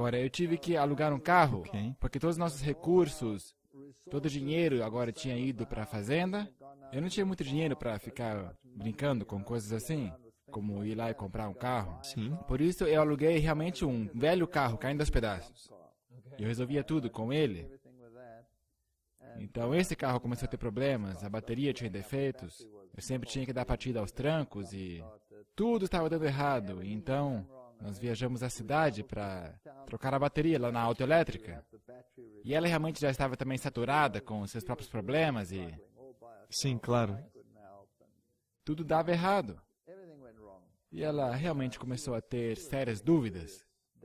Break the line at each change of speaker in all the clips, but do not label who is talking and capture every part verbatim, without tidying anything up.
Agora, eu tive que alugar um carro,
Ok.
porque todos os nossos recursos, todo o dinheiro agora tinha ido para a fazenda. Eu não tinha muito dinheiro para ficar brincando com coisas assim, como ir lá e comprar um carro.
Sim.
Por isso, eu aluguei realmente um velho carro caindo aos pedaços. E eu resolvia tudo com ele. Então, esse carro começou a ter problemas, a bateria tinha defeitos, eu sempre tinha que dar partida aos trancos e tudo estava dando errado. E então, nós viajamos à cidade para trocar a bateria lá na autoelétrica. E ela realmente já estava também saturada com os seus próprios problemas e
Sim, claro.
tudo dava errado. E ela realmente começou a ter sérias dúvidas.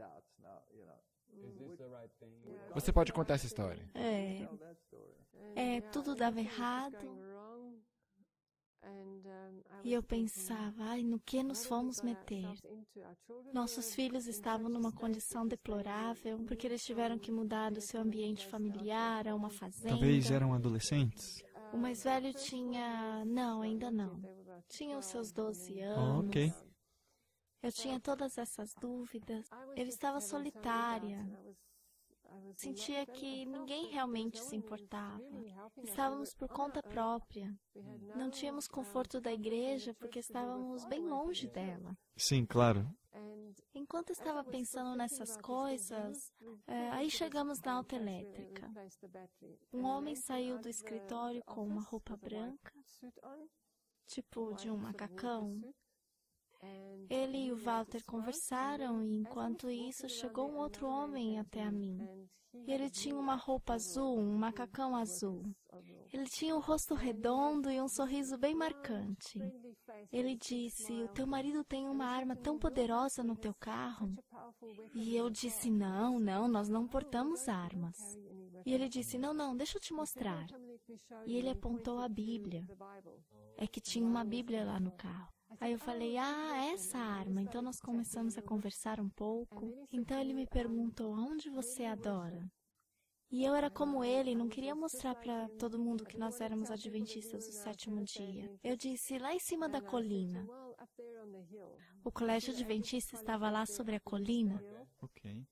Você pode contar essa história?
É, é, tudo dava errado. E eu pensava, ai, no que nos fomos meter? Nossos filhos estavam numa condição deplorável, porque eles tiveram que mudar do seu ambiente familiar a uma fazenda.
Talvez eram adolescentes.
O mais velho tinha... Não, ainda não. Tinha os seus doze
Oh,
anos.
ok.
Eu tinha todas essas dúvidas. Eu estava solitária. Sentia que ninguém realmente se importava. Estávamos por conta própria. Não tínhamos conforto da igreja porque estávamos bem longe dela.
Sim, claro.
Enquanto eu estava pensando nessas coisas, é, aí chegamos na autoelétrica. Um homem saiu do escritório com uma roupa branca, tipo de um macacão. Ele e o Walter conversaram e, enquanto isso, chegou um outro homem até a mim. E ele tinha uma roupa azul, um macacão azul. Ele tinha o rosto redondo e um sorriso bem marcante. Ele disse, o teu marido tem uma arma tão poderosa no teu carro? E eu disse, não, não, nós não portamos armas. E ele disse, não, não, deixa eu te mostrar. E ele apontou a Bíblia. É que tinha uma Bíblia lá no carro. Aí eu falei, ah, essa arma. Então nós começamos a conversar um pouco. Então ele me perguntou, aonde você adora? E eu era como ele, não queria mostrar para todo mundo que nós éramos adventistas do sétimo dia. Eu disse, lá em cima da colina. O colégio adventista estava lá sobre a colina.
Ok.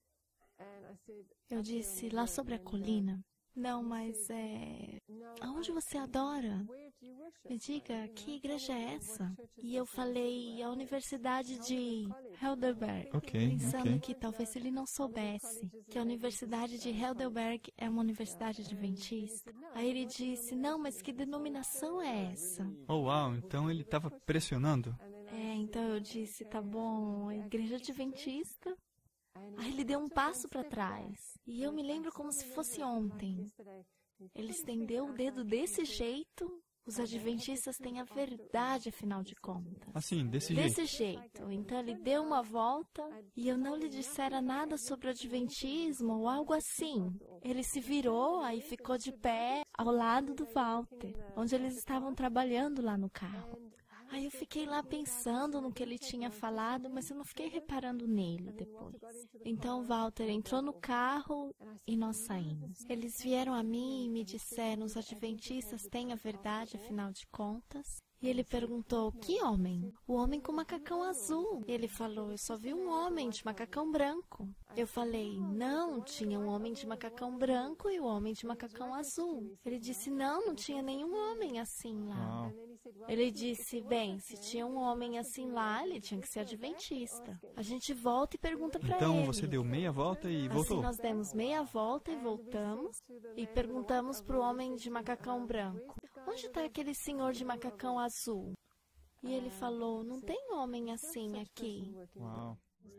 Eu disse, lá sobre a colina. Não, mas é... Aonde você adora? Me diga, que igreja é essa? E eu falei, a Universidade de Heidelberg.
Ok,
Pensando
ok.
que talvez ele não soubesse que a Universidade de Heidelberg é uma universidade adventista. Aí ele disse, não, mas que denominação é essa?
Oh, uau, então ele estava pressionando.
É, então eu disse, tá bom, a igreja adventista. Aí ele deu um passo para trás. E eu me lembro como se fosse ontem. Ele estendeu o dedo desse jeito. Os adventistas têm a verdade, afinal de contas.
Assim, desse
Desse
jeito.
jeito. Então ele deu uma volta e eu não lhe dissera nada sobre o adventismo ou algo assim. Ele se virou, aí ficou de pé ao lado do Walter, onde eles estavam trabalhando lá no carro. Aí eu fiquei lá pensando no que ele tinha falado, mas eu não fiquei reparando nele depois. Então o Walter entrou no carro e nós saímos. Eles vieram a mim e me disseram, os adventistas têm a verdade, afinal de contas. E ele perguntou, que homem? O homem com macacão azul. E ele falou, eu só vi um homem de macacão branco. Eu falei, não, tinha um homem de macacão branco e o homem de macacão azul. Ele disse, não, não tinha nenhum homem assim lá.
Uau.
Ele disse, bem, se tinha um homem assim lá, ele tinha que ser adventista. A gente volta e pergunta para ele.
Então você deu meia volta e voltou.
Assim nós demos meia volta e voltamos e perguntamos para o homem de macacão branco, onde está aquele senhor de macacão azul? E ele falou, não tem homem assim aqui.
Uau.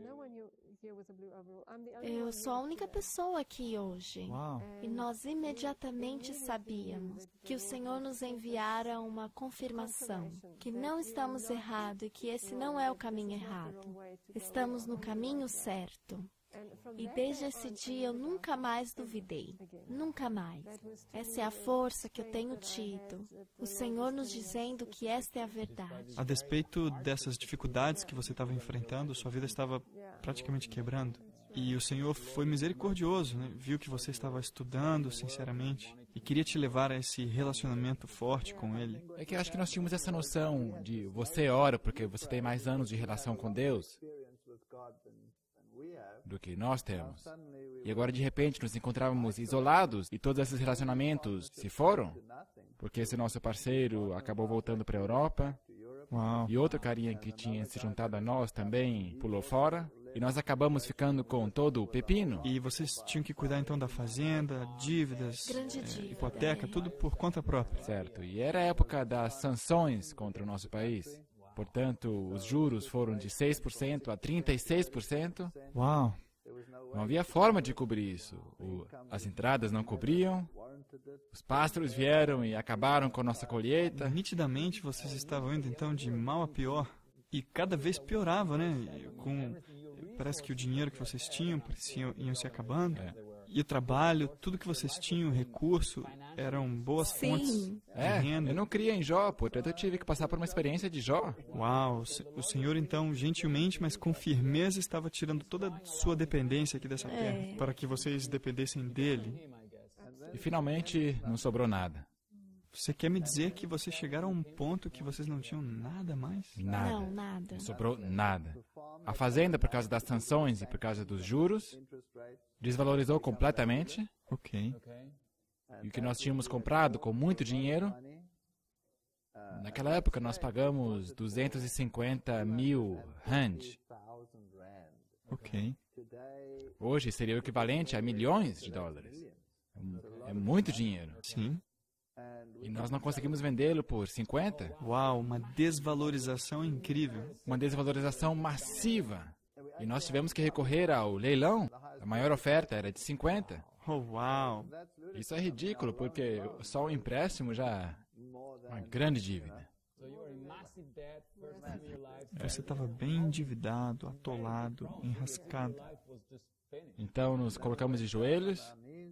Eu sou a única pessoa aqui hoje.
Uau.
E nós imediatamente sabíamos que o Senhor nos enviara uma confirmação, que não estamos errados e que esse não é o caminho errado. Estamos no caminho certo. E desde esse dia eu nunca mais duvidei. Nunca mais. Essa é a força que eu tenho tido. O Senhor nos dizendo que esta é a verdade.
A despeito dessas dificuldades que você estava enfrentando, sua vida estava praticamente quebrando. E o Senhor foi misericordioso, né? Viu que você estava estudando sinceramente e queria te levar a esse relacionamento forte com Ele.
É que eu acho que nós tínhamos essa noção de você ora porque você tem mais anos de relação com Deus do que nós temos. E agora, de repente, nos encontrávamos isolados e todos esses relacionamentos se foram, porque esse nosso parceiro acabou voltando para a Europa.
Uau.
E outro carinha que tinha se juntado a nós também pulou fora. E nós acabamos ficando com todo o pepino.
E vocês tinham que cuidar então da fazenda, dívidas,
Grande
é,
dívida,
hipoteca,
é.
tudo por conta própria.
Certo. E era a época das sanções contra o nosso país. Portanto, os juros foram de seis por cento a trinta e seis por cento.
Uau.
Não havia forma de cobrir isso. O, as entradas não cobriam. Os pássaros vieram e acabaram com a nossa colheita.
Nitidamente vocês estavam indo então de mal a pior. E cada vez piorava, né? Com, parece que o dinheiro que vocês tinham pareciam iam se acabando.
É.
E o trabalho, tudo que vocês tinham, recurso, eram boas
Sim.
fontes de
É,
renda.
eu não criei em Jó, portanto eu tive que passar por uma experiência de Jó.
Uau, o se- o Senhor então, gentilmente, mas com firmeza, estava tirando toda a sua dependência aqui dessa terra,
É.
para que vocês dependessem dele.
E finalmente não sobrou nada.
Você quer me dizer que vocês chegaram a um ponto que vocês não tinham nada mais?
Nada.
Não, nada.
Não sobrou nada. A fazenda, por causa das sanções e por causa dos juros, desvalorizou completamente.
Ok.
E o que nós tínhamos comprado com muito dinheiro, naquela época nós pagamos duzentos e cinquenta mil rand.
Ok.
Hoje seria o equivalente a milhões de dólares. É muito dinheiro.
Sim.
E nós não conseguimos vendê-lo por cinquenta.
Uau, uma desvalorização incrível.
Uma desvalorização massiva. E nós tivemos que recorrer ao leilão. A maior oferta era de cinquenta.
Oh, uau.
Isso é ridículo, porque só o empréstimo já é uma grande dívida.
Você estava bem endividado, atolado, enrascado.
Então nos colocamos de joelhos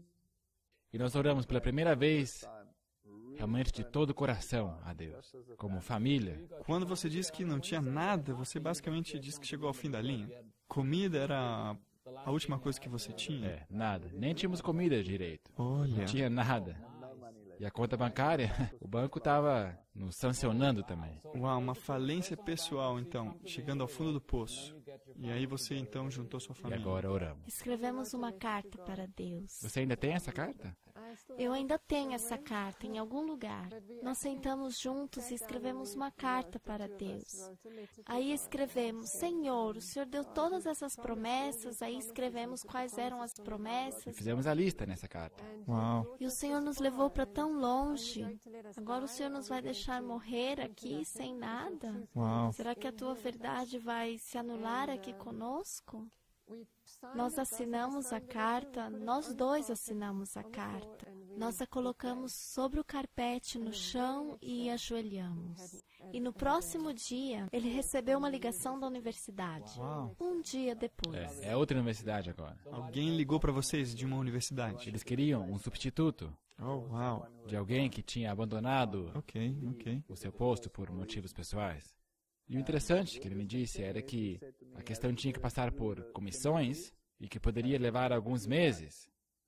e nós oramos pela primeira vez, realmente de todo o coração, a Deus, como família.
Quando você disse que não tinha nada, você basicamente disse que chegou ao fim da linha. Comida era a última coisa que você tinha?
É, nada. Nem tínhamos comida direito.
Olha.
Não tinha nada. E a conta bancária, o banco estava nos sancionando também.
Uau, uma falência pessoal, então, chegando ao fundo do poço. E aí você, então, juntou sua
E
família.
agora oramos.
Escrevemos uma carta para Deus.
Você ainda tem essa carta?
Eu ainda tenho essa carta em algum lugar. Nós sentamos juntos e escrevemos uma carta para Deus. Aí escrevemos, Senhor, o Senhor deu todas essas promessas. Aí escrevemos quais eram as
E
promessas.
fizemos a lista nessa carta.
Uau.
E o Senhor nos levou para tão longe. Agora o Senhor nos vai deixar morrer aqui sem nada?
Uau.
Será que a tua verdade vai se anular aqui conosco? Nós assinamos a carta, nós dois assinamos a carta. Nós a colocamos sobre o carpete no chão e ajoelhamos. E no próximo dia, ele recebeu uma ligação da universidade.
Uau.
Um dia depois.
É, é outra universidade agora.
Alguém ligou para vocês de uma universidade?
Eles queriam um substituto
Oh, uau.
de alguém que tinha abandonado
Ok, ok.
o seu posto por motivos pessoais. E o interessante que ele me disse era que a questão tinha que passar por comissões e que poderia levar alguns meses.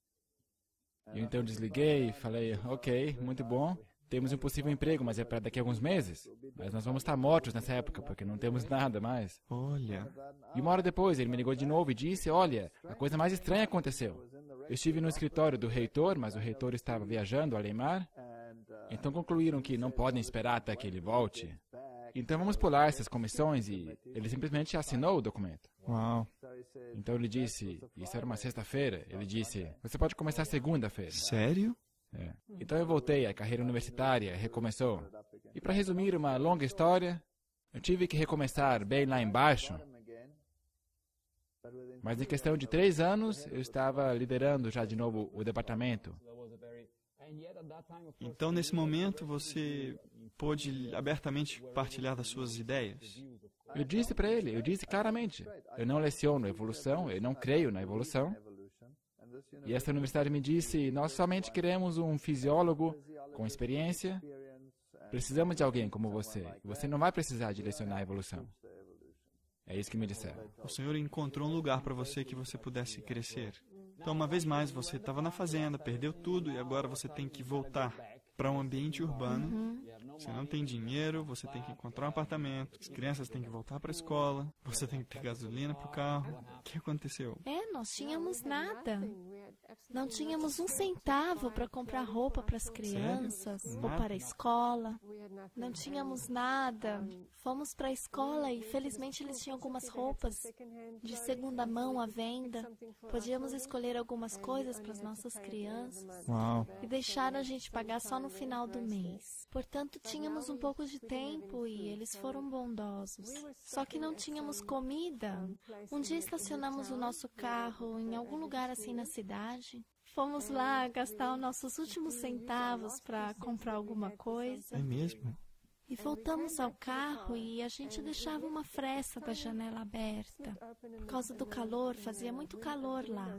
E eu então desliguei e falei, ok, muito bom, temos um possível emprego, mas é para daqui a alguns meses. Mas nós vamos estar mortos nessa época, porque não temos nada mais.
Olha.
E uma hora depois ele me ligou de novo e disse, olha, a coisa mais estranha aconteceu. Eu estive no escritório do reitor, mas o reitor estava viajando a Leimar. Então concluíram que não podem esperar até que ele volte. Então vamos pular essas comissões e ele simplesmente assinou o documento.
Uau.
Então ele disse, isso era uma sexta-feira, ele disse, você pode começar segunda-feira.
Sério?
É. Então eu voltei, a carreira universitária recomeçou. E para resumir uma longa história, eu tive que recomeçar bem lá embaixo. Mas em questão de três anos, eu estava liderando já de novo o departamento.
Então, nesse momento, você pôde abertamente partilhar das suas ideias?
Eu disse para ele, eu disse claramente, eu não leciono evolução, eu não creio na evolução. E essa universidade me disse, nós somente queremos um fisiólogo com experiência. Precisamos de alguém como você. Você não vai precisar de lecionar a evolução. É isso que me disseram.
O Senhor encontrou um lugar para você que você pudesse crescer. Então, uma vez mais, você estava na fazenda, perdeu tudo e agora você tem que voltar para um ambiente urbano, Você não tem dinheiro, você tem que encontrar um apartamento, as crianças têm que voltar para a escola, você tem que ter gasolina para o carro. O que aconteceu?
É, nós tínhamos nada. Não tínhamos um centavo para comprar roupa para as crianças ou para a escola. Não tínhamos nada. Fomos para a escola e felizmente eles tinham algumas roupas de segunda mão à venda. Podíamos escolher algumas coisas para as nossas crianças.
Uau.
E deixaram a gente pagar só no final do mês. Portanto, tínhamos um pouco de tempo e eles foram bondosos. Só que não tínhamos comida. Um dia estacionamos o nosso carro em algum lugar assim na cidade. Fomos lá gastar os nossos últimos centavos para comprar alguma coisa.
É mesmo?
E voltamos ao carro e a gente deixava uma fresta da janela aberta. Por causa do calor, fazia muito calor lá.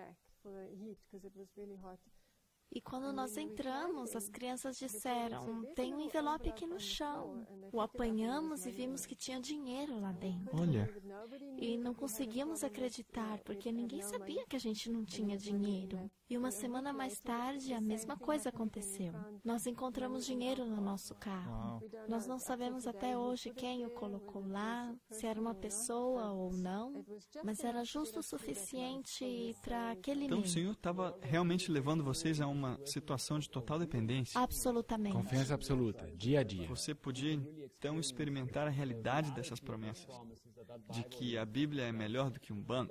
E quando nós entramos, as crianças disseram, tem um envelope aqui no chão. O apanhamos e vimos que tinha dinheiro lá dentro.
Olha.
E não conseguíamos acreditar, porque ninguém sabia que a gente não tinha dinheiro. E uma semana mais tarde, a mesma coisa aconteceu. Nós encontramos dinheiro no nosso carro.
Uau.
Nós não sabemos até hoje quem o colocou lá, se era uma pessoa ou não, mas era justo o suficiente para aquele
Então o
mês.
Senhor estava realmente levando vocês a uma situação de total dependência.
Absolutamente.
Confiança absoluta, dia a dia.
Você podia então experimentar a realidade dessas promessas, de que a Bíblia é melhor do que um banco.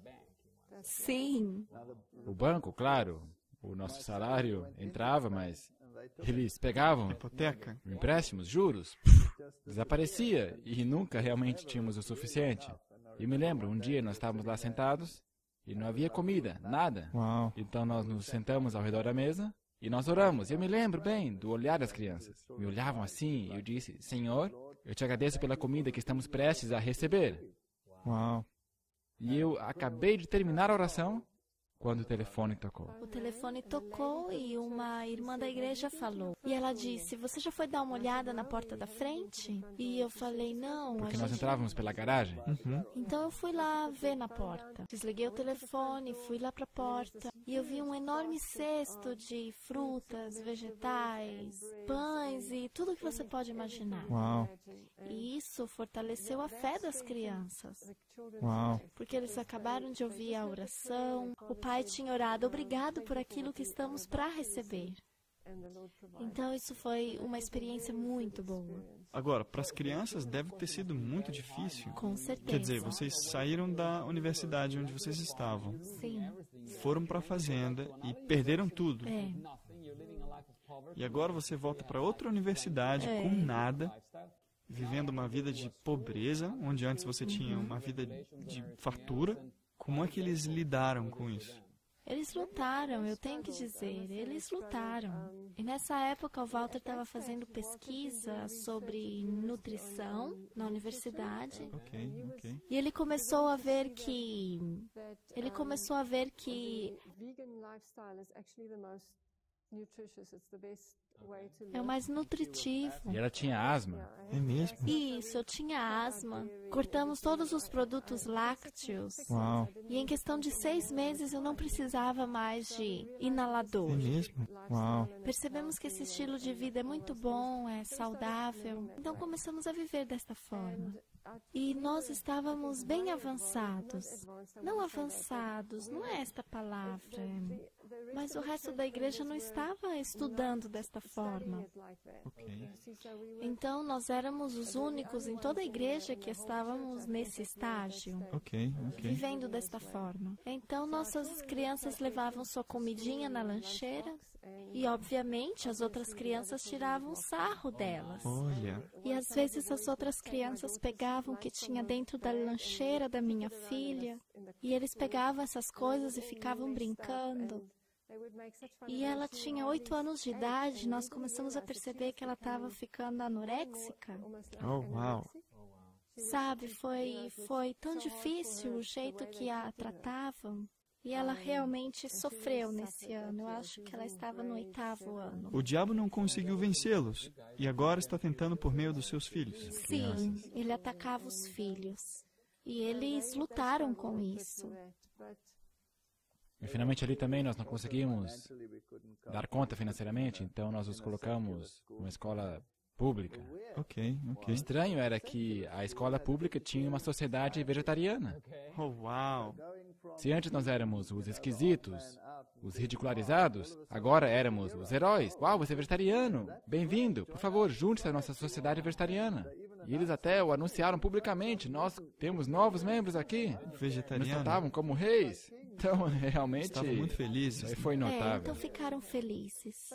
Sim.
O banco, claro, o nosso salário entrava, mas eles pegavam
Hipoteca.
empréstimos, juros, puf, desaparecia e nunca realmente tínhamos o suficiente. E me lembro, um dia nós estávamos lá sentados e não havia comida, nada.
Uau.
Então nós nos sentamos ao redor da mesa e nós oramos. Eu me lembro bem do olhar das crianças. Me olhavam assim e eu disse, Senhor, eu te agradeço pela comida que estamos prestes a receber.
Uau.
E eu acabei de terminar a oração quando o telefone tocou.
O telefone tocou e uma irmã da igreja falou. E ela disse, você já foi dar uma olhada na porta da frente? E eu falei, não, a
Porque nós
gente...
entrávamos pela garagem.
Uhum.
Então eu fui lá ver na porta. Desliguei o telefone, fui lá para a porta e eu vi um enorme cesto de frutas, vegetais, pães e tudo que você pode imaginar.
Uau.
E isso fortaleceu a fé das crianças,
Uau.
porque eles acabaram de ouvir a oração. O pai tinha orado, obrigado por aquilo que estamos para receber. Então isso foi uma experiência muito boa.
Agora, para as crianças deve ter sido muito difícil.
Com certeza.
Quer dizer, vocês saíram da universidade onde vocês estavam,
Sim.
foram para a fazenda e perderam tudo.
É.
E agora você volta para outra universidade
É.
com nada, vivendo uma vida de pobreza, onde antes você tinha uma vida de fartura. Como é que eles lidaram com isso?
Eles lutaram, eu tenho que dizer, eles lutaram. E nessa época o Walter estava fazendo pesquisa sobre nutrição na universidade.
Ok, ok.
E ele começou a ver que ele começou a ver que é o mais nutritivo.
E ela tinha asma.
É mesmo?
Isso, eu tinha asma. Cortamos todos os produtos lácteos.
Uau.
E em questão de seis meses eu não precisava mais de inalador.
É mesmo? Uau.
Percebemos que esse estilo de vida é muito bom, é saudável. Então começamos a viver desta forma. E nós estávamos bem avançados. Não avançados, não é esta palavra. Mas o resto da igreja não estava estudando desta forma.
Ok.
Então nós éramos os únicos em toda a igreja que estávamos nesse estágio,
Ok, ok.
vivendo desta forma. Então nossas crianças levavam sua comidinha na lancheira e, obviamente, as outras crianças tiravam sarro delas.
Olha.
E às vezes as outras crianças pegavam o que tinha dentro da lancheira da minha filha e eles pegavam essas coisas e ficavam brincando. E ela tinha oito anos de idade, nós começamos a perceber que ela estava ficando anoréxica.
Oh, uau.
Sabe, foi, foi tão difícil o jeito que a tratavam. E ela realmente sofreu nesse ano. Eu acho que ela estava no oitavo ano.
O diabo não conseguiu vencê-los e agora está tentando por meio dos seus filhos.
Sim, ele atacava os filhos. E eles lutaram com isso.
E finalmente ali também nós não conseguimos dar conta financeiramente, então nós os colocamos numa escola pública.
Ok,
O
ok.
estranho era que a escola pública tinha uma sociedade vegetariana.
Oh, uau.
Se antes nós éramos os esquisitos, os ridicularizados, agora éramos os heróis. Uau, você é vegetariano! Bem-vindo! Por favor, junte-se à nossa sociedade vegetariana. E eles até o anunciaram publicamente. Nós temos novos membros aqui. Nos
Vegetariano.
tratavam como reis. Então, realmente,
Estavam muito felizes.
foi
É,
notável.
então ficaram felizes.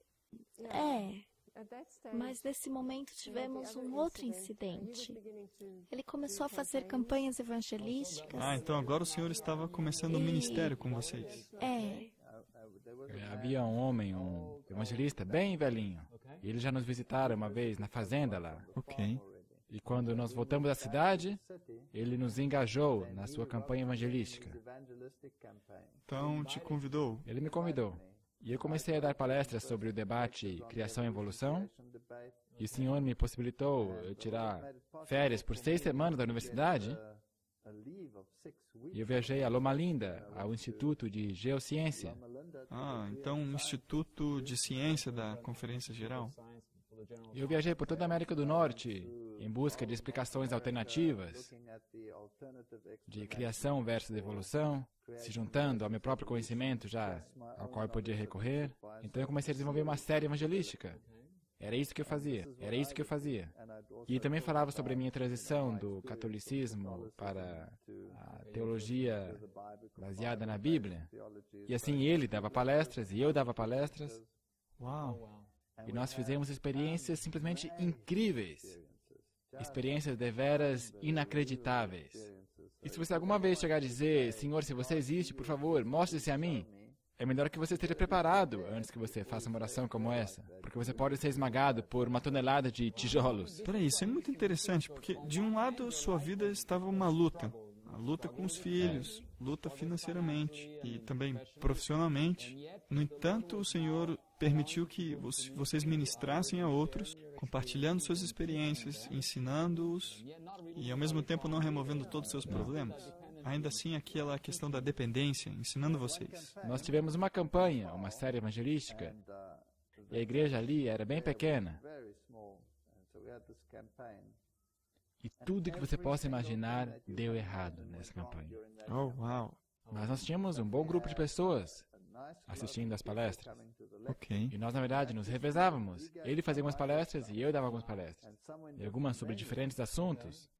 É, mas nesse momento tivemos um outro incidente. Ele começou a fazer campanhas evangelísticas.
Ah, então agora o senhor estava começando um ministério com vocês.
É,
É, havia um homem, um evangelista bem velhinho. E eles já nos visitaram uma vez na fazenda lá.
Ok.
E quando nós voltamos à cidade, ele nos engajou na sua campanha evangelística.
Então te convidou.
Ele me convidou. E eu comecei a dar palestras sobre o debate Criação e Evolução. E o senhor me possibilitou eu tirar férias por seis semanas da universidade. E eu viajei a Loma Linda, ao Instituto de Geociência.
Ah, então um Instituto de Ciência da Conferência Geral.
E eu viajei por toda a América do Norte em busca de explicações alternativas de criação versus evolução, se juntando ao meu próprio conhecimento já ao qual eu podia recorrer. Então eu comecei a desenvolver uma série evangelística. Era isso que eu fazia, era isso que eu fazia. E também falava sobre a minha transição do catolicismo para a teologia baseada na Bíblia. E assim ele dava palestras e eu dava palestras.
Uau.
E nós fizemos experiências simplesmente incríveis. Experiências deveras inacreditáveis. E se você alguma vez chegar a dizer, Senhor, se você existe, por favor, mostre-se a mim, é melhor que você esteja preparado antes que você faça uma oração como essa, porque você pode ser esmagado por uma tonelada de tijolos.
Peraí, isso é muito interessante, porque de um lado sua vida estava uma luta. A luta com os filhos, luta financeiramente e também profissionalmente. No entanto, o Senhor permitiu que vocês ministrassem a outros, compartilhando suas experiências, ensinando-os e ao mesmo tempo não removendo todos os seus problemas. Ainda assim, aquela questão da dependência, ensinando vocês.
Nós tivemos uma campanha, uma série evangelística, e a igreja ali era bem pequena. E tudo que você possa imaginar deu errado nessa campanha.
Oh, uau.
Mas nós tínhamos um bom grupo de pessoas assistindo às palestras.
Ok.
E nós, na verdade, nos revezávamos. Ele fazia algumas palestras e eu dava algumas palestras. E algumas sobre diferentes assuntos.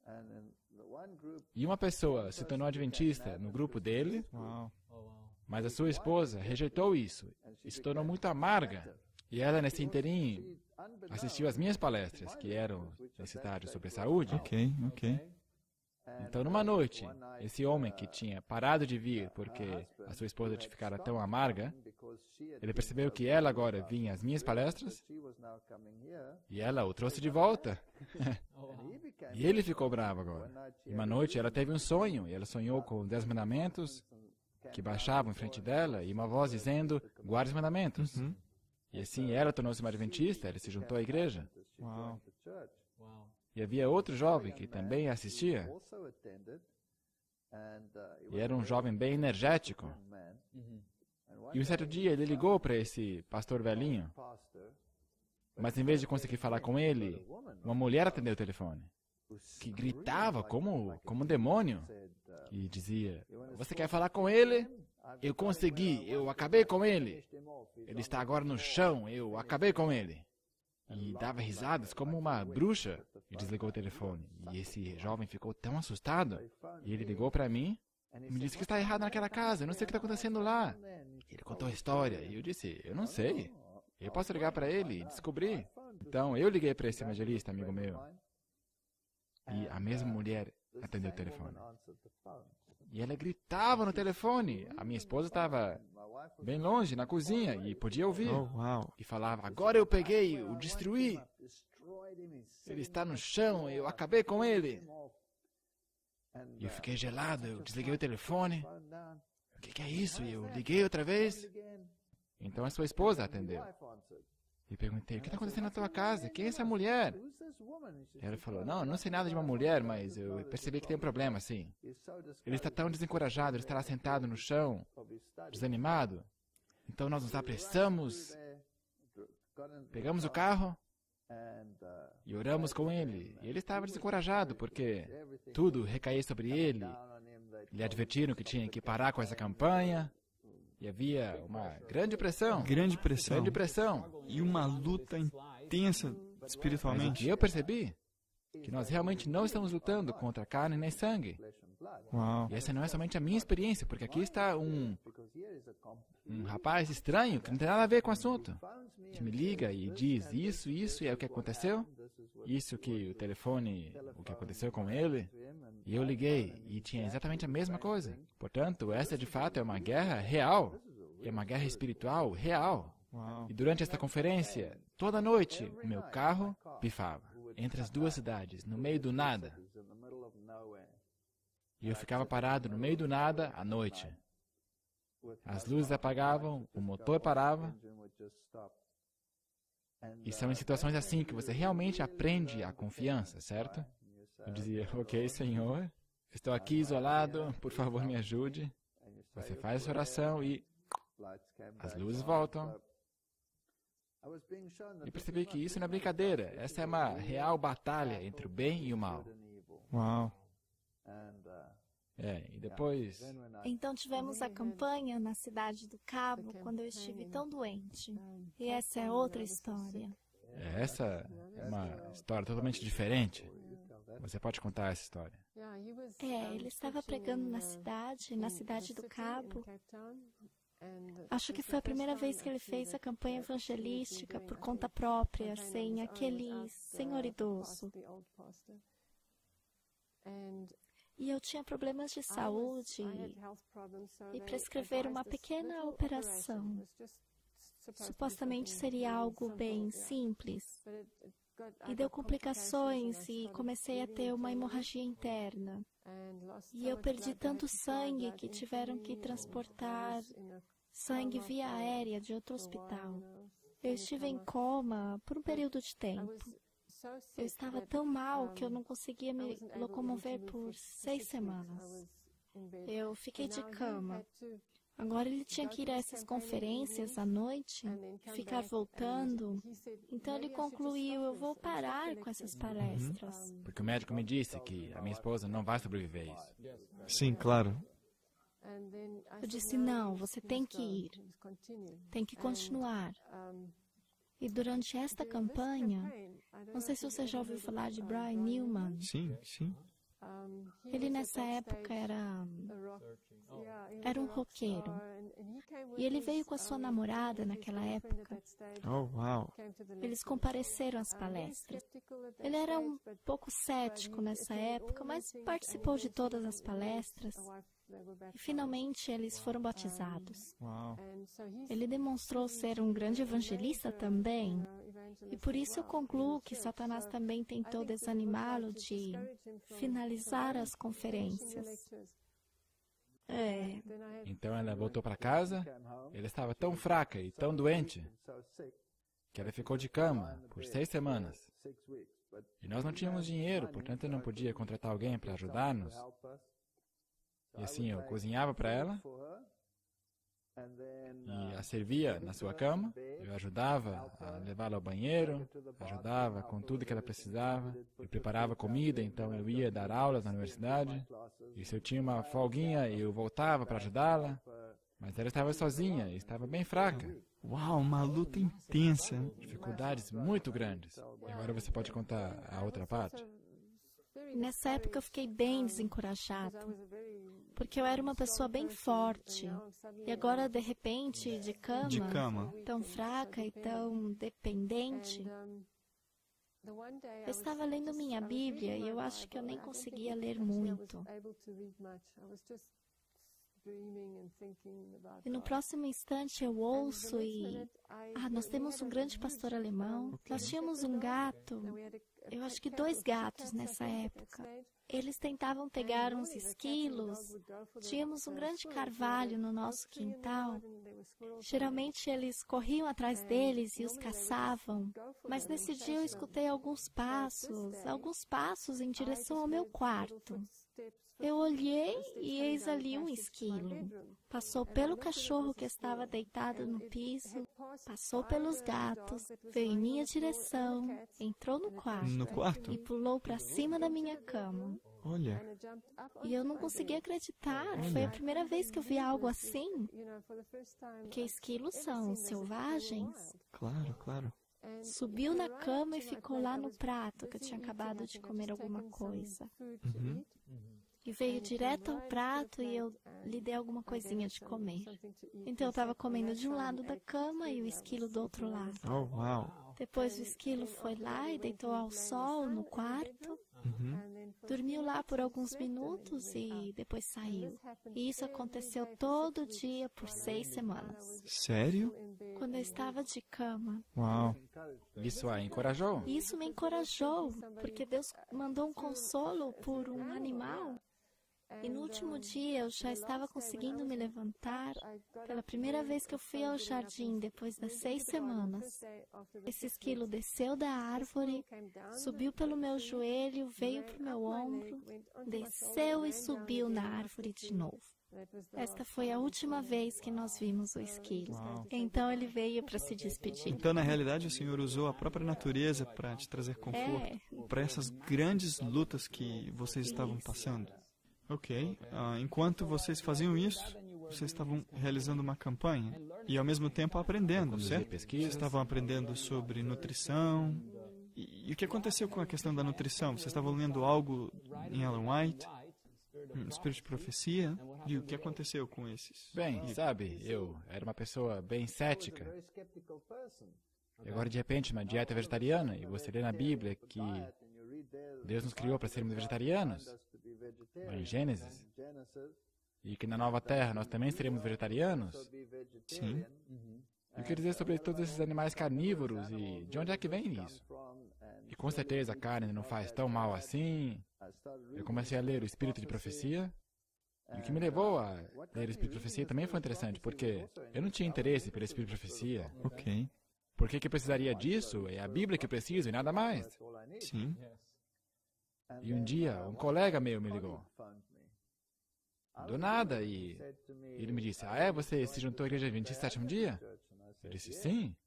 E uma pessoa se tornou adventista no grupo dele,
Uau.
mas a sua esposa rejeitou isso e se tornou muito amarga. E ela, nesse inteirinho, assistiu às minhas palestras, que eram nesse estágio sobre saúde.
Ok, ok.
Então, numa noite, esse homem que tinha parado de vir porque a sua esposa tinha ficado tão amarga, ele percebeu que ela agora vinha às minhas palestras e ela o trouxe de volta. E ele ficou bravo agora. E uma noite ela teve um sonho e ela sonhou com dez mandamentos que baixavam em frente dela e uma voz dizendo, guarde os mandamentos.
Uhum.
E assim ela tornou-se uma adventista, ela se juntou à igreja.
Uau.
E havia outro jovem que também assistia. E era um jovem bem energético. E um certo dia ele ligou para esse pastor velhinho. Mas em vez de conseguir falar com ele, uma mulher atendeu o telefone. Que gritava como, como um demônio. E dizia, você quer falar com ele? Eu consegui, eu acabei com ele. Ele está agora no chão, eu acabei com ele. E dava risadas como uma bruxa. E desligou o telefone. E esse jovem ficou tão assustado. E ele ligou para mim e me disse que está errado naquela casa. Eu não sei o que está acontecendo lá. Ele contou a história. E eu disse, eu não sei. Eu posso ligar para ele e descobrir. Então eu liguei para esse evangelista, amigo meu. E a mesma mulher atendeu o telefone. E ela gritava no telefone. A minha esposa estava bem longe, na cozinha, e podia ouvir.
Oh, uau.
E falava, agora eu peguei, o destruí. Ele está no chão, eu acabei com ele. E eu fiquei gelado, eu desliguei o telefone. O que, que é isso? E eu liguei outra vez. Então a sua esposa atendeu. E perguntei, o que está acontecendo na tua casa? Quem é essa mulher? Ela falou, não, eu não sei nada de uma mulher, mas eu percebi que tem um problema, sim. Ele está tão desencorajado, ele está lá sentado no chão, desanimado. Então nós nos apressamos, pegamos o carro E oramos com ele. E ele estava desencorajado, porque tudo recaía sobre ele. Lhe advertiram que tinha que parar com essa campanha. E havia uma grande pressão.
Grande pressão.
Grande pressão.
E uma luta intensa espiritualmente.
Mas o que eu percebi? Que nós realmente não estamos lutando contra carne nem sangue.
Uau.
E essa não é somente a minha experiência, porque aqui está um, um rapaz estranho, que não tem nada a ver com o assunto, que me liga e diz isso, isso, e é o que aconteceu, isso que o telefone, o que aconteceu com ele, e eu liguei, e tinha exatamente a mesma coisa. Portanto, essa de fato é uma guerra real, é uma guerra espiritual real.
Uau.
E durante esta conferência, toda noite, o meu carro pifava, entre as duas cidades, no meio do nada. E eu ficava parado no meio do nada à noite. As luzes apagavam, o motor parava. E são em situações assim que você realmente aprende a confiança, certo? Eu dizia, ok, Senhor, estou aqui isolado, por favor me ajude. Você faz essa oração e as luzes voltam. E percebi que isso não é brincadeira. Essa é uma real batalha entre o bem e o mal.
Uau.
É, e depois...
Então tivemos a campanha na cidade do Cabo quando eu estive tão doente. E essa é outra história.
É, essa é uma história totalmente diferente. Você pode contar essa história.
É, ele estava pregando na cidade, na cidade do Cabo. Acho que foi a primeira vez que ele fez a campanha evangelística por conta própria, sem aquele senhor idoso. E eu tinha problemas de saúde e prescreveram uma pequena operação. Supostamente seria algo bem simples. E deu complicações e comecei a ter uma hemorragia interna. E eu perdi tanto sangue que tiveram que transportar sangue via aérea de outro hospital. Eu estive em coma por um período de tempo. Eu estava tão mal que eu não conseguia me locomover por seis semanas. Eu fiquei de cama. Agora ele tinha que ir a essas conferências à noite, ficar voltando. Então ele concluiu, eu vou parar com essas palestras.
Uhum. Porque o médico me disse que a minha esposa não vai sobreviver a isso.
Sim, claro.
Eu disse, não, você tem que ir. Tem que continuar. E durante esta campanha, não sei se você já ouviu falar de Brian Newman.
Sim, sim.
Ele nessa época era, era um roqueiro. E ele veio com a sua namorada naquela época.
Oh, uau.
Eles compareceram às palestras. Ele era um pouco cético nessa época, mas participou de todas as palestras. E finalmente eles foram batizados.
Uau.
Ele demonstrou ser um grande evangelista também. E por isso eu concluo que Satanás também tentou desanimá-lo de finalizar as conferências. É.
Então ela voltou para casa, ela estava tão fraca e tão doente que ela ficou de cama por seis semanas. E nós não tínhamos dinheiro, portanto eu não podia contratar alguém para ajudar-nos. E assim eu cozinhava para ela e a servia na sua cama. Eu ajudava a levá-la ao banheiro, ajudava com tudo que ela precisava. Eu preparava comida, então eu ia dar aulas na universidade. E se eu tinha uma folguinha, eu voltava para ajudá-la. Mas ela estava sozinha e estava bem fraca.
Uau, uma luta intensa.
Dificuldades muito grandes. E agora você pode contar a outra parte?
Nessa época eu fiquei bem desencorajada, porque eu era uma pessoa bem forte. E agora, de repente, de cama,
de cama.
tão fraca e tão dependente. Eu estava lendo minha Bíblia e eu acho que eu nem conseguia ler muito. E no próximo instante eu ouço e... Ah, nós temos um grande pastor alemão. Nós tínhamos um gato, eu acho que dois gatos nessa época. Eles tentavam pegar uns esquilos. Tínhamos um grande carvalho no nosso quintal. Geralmente eles corriam atrás deles e os caçavam. Mas nesse dia eu escutei alguns passos, alguns passos em direção ao meu quarto. Eu olhei e eis ali um esquilo. Passou pelo cachorro que estava deitado no piso, passou pelos gatos, veio em minha direção, entrou no quarto,
No quarto?
e pulou para cima da minha cama.
Olha,
E eu não conseguia acreditar. Foi a primeira vez que eu vi algo assim. Porque esquilos são selvagens.
claro, claro.
Subiu na cama e ficou lá no prato que eu tinha acabado de comer alguma coisa.
Uhum.
E veio direto ao prato e eu lhe dei alguma coisinha de comer. Então eu estava comendo de um lado da cama e o esquilo do outro lado.
Oh, uau.
Depois o esquilo foi lá e deitou ao sol no quarto.
Uhum.
Dormiu lá por alguns minutos e depois saiu. E isso aconteceu todo dia por seis semanas.
Sério?
Quando eu estava de cama.
Uau.
Isso a encorajou?
E isso me encorajou, porque Deus mandou um consolo por um animal. E no último dia eu já estava conseguindo me levantar. Pela primeira vez que eu fui ao jardim, depois das seis semanas, esse esquilo desceu da árvore, subiu pelo meu joelho, veio para o meu ombro, desceu e subiu na árvore de novo. Esta foi a última vez que nós vimos o esquilo.
Uau.
Então ele veio para se despedir.
Então, na realidade, o Senhor usou a própria natureza para te trazer conforto
É.
para essas grandes lutas que vocês estavam passando. Ok. Ah, enquanto vocês faziam isso, vocês estavam realizando uma campanha e, ao mesmo tempo, aprendendo,
Conduzir
certo?
pesquisas.
Vocês estavam aprendendo sobre nutrição. E, e o que aconteceu com a questão da nutrição? Vocês estavam lendo algo em Ellen White, um Espírito de Profecia? E o que aconteceu com esses?
Bem, sabe, eu era uma pessoa bem cética. E agora, de repente, uma dieta vegetariana, e você lê na Bíblia que Deus nos criou para sermos vegetarianos, em Gênesis, e que na nova terra nós também seremos vegetarianos.
Sim.
E o que dizer sobre todos esses animais carnívoros e de onde é que vem isso? E com certeza a carne não faz tão mal assim. Eu comecei a ler o Espírito de Profecia. E o que me levou a ler o Espírito de Profecia também foi interessante, porque eu não tinha interesse pelo Espírito de Profecia.
Ok.
Por que que eu precisaria disso? É a Bíblia que eu preciso e nada mais.
Sim.
E um dia, um colega meu me ligou. Do nada, e ele me disse, ah é, você se juntou à Igreja Adventista sétimo dia? Eu disse, sim.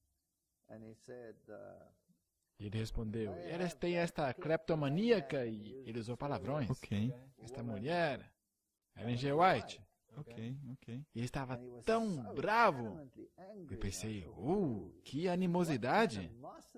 E ele respondeu, eles têm esta cleptomaníaca, e ele usou palavrões.
Ok.
Esta mulher, Ellen G. White.
Ok, ok.
E ele estava tão bravo. Eu pensei, uh, que animosidade.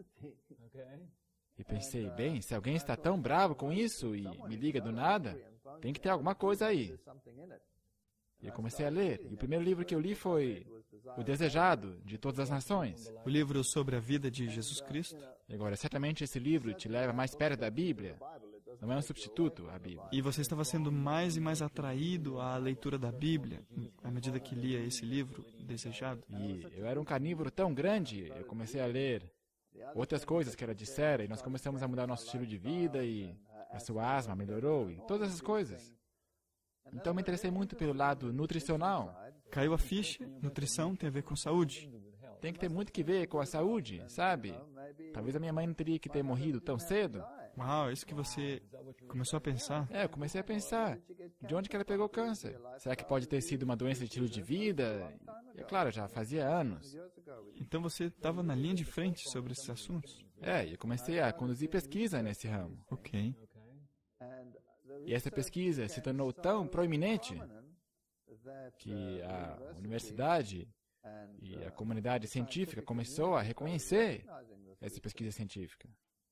E pensei, bem, se alguém está tão bravo com isso e me liga do nada, tem que ter alguma coisa aí. E eu comecei a ler. E o primeiro livro que eu li foi O Desejado, de Todas as Nações.
O livro sobre a vida de Jesus Cristo.
E agora, certamente esse livro te leva mais perto da Bíblia. Não é um substituto à Bíblia.
E você estava sendo mais e mais atraído à leitura da Bíblia à medida que lia esse livro, Desejado.
E eu era um carnívoro tão grande, eu comecei a ler outras coisas que ela dissera, e nós começamos a mudar nosso estilo de vida, e a sua asma melhorou, e todas essas coisas. Então me interessei muito pelo lado nutricional.
Caiu a ficha, nutrição tem a ver com saúde.
Tem que ter muito que ver com a saúde, sabe? Talvez a minha mãe não teria que ter morrido tão cedo.
Uau, é isso que você começou a pensar?
É, eu comecei a pensar, de onde que ela pegou câncer? Será que pode ter sido uma doença de estilo de vida? E, é claro, já fazia anos.
Então você estava na linha de frente sobre esses assuntos?
É, e eu comecei a conduzir pesquisa nesse ramo.
Ok.
E essa pesquisa se tornou tão proeminente que a universidade e a comunidade científica começou a reconhecer essa pesquisa científica.